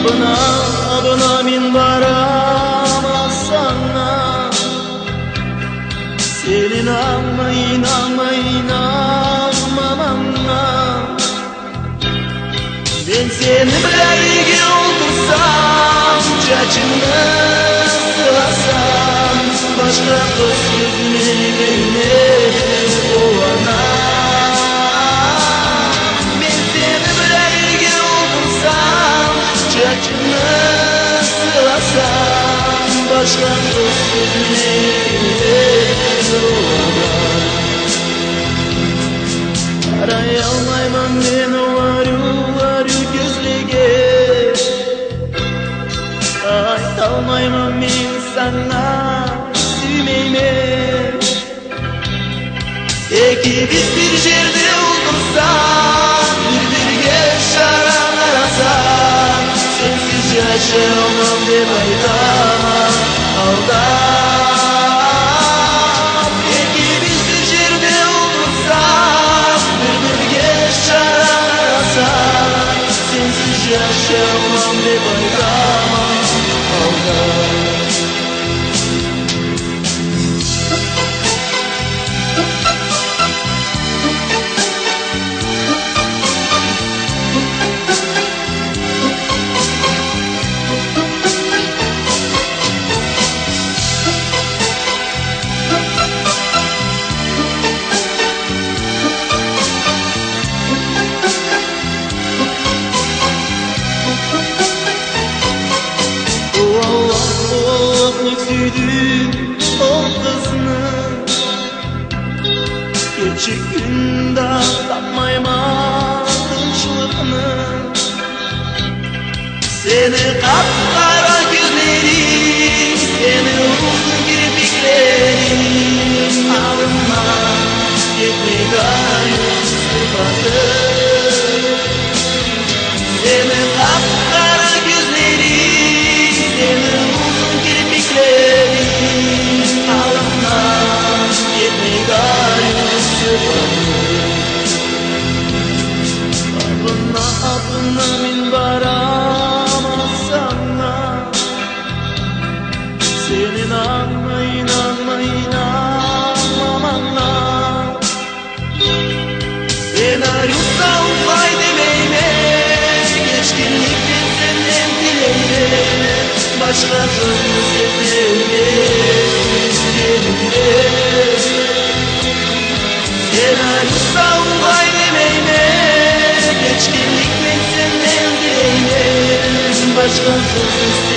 Abına min varamazsana. Senin inanmamamla. Ben seni birge oldursam, çaçını sılasam, başka kız yüzüne olana. Ben seni birge oldursam, çaçını sılasam, başka kız yüzüne olana. Arayalmayman ben oları gözlege. Aytalmayman men sana sevmeymen. İkimiz bir yerde olursak, bir-birge şaranlasak, sensiz yaşayamam dep aytaman aldap. İkimiz bir yerde olursak, bir-birge şaranlasak, sensiz yaşayamam dep aytaman aldap. Süydüm o kızını, gerçek günde tapmayman kılçılığını. Seni kapkara gözlerin, seni uzun kirpiklerin, alınma gitme gayet sıfatı. Seni kapkara gözlerin, seni uzun kirpiklerin, alınma gitme gayet sıfatı. Abına min varamazsana. Sen inanmamamla. Ben arıyorsam fayda verme, geçkinlikten senden dileyme, başka türlü sevme seninle. Sen arıyorsam fayda verme, geçkinlikten senden dileyme, başka türlü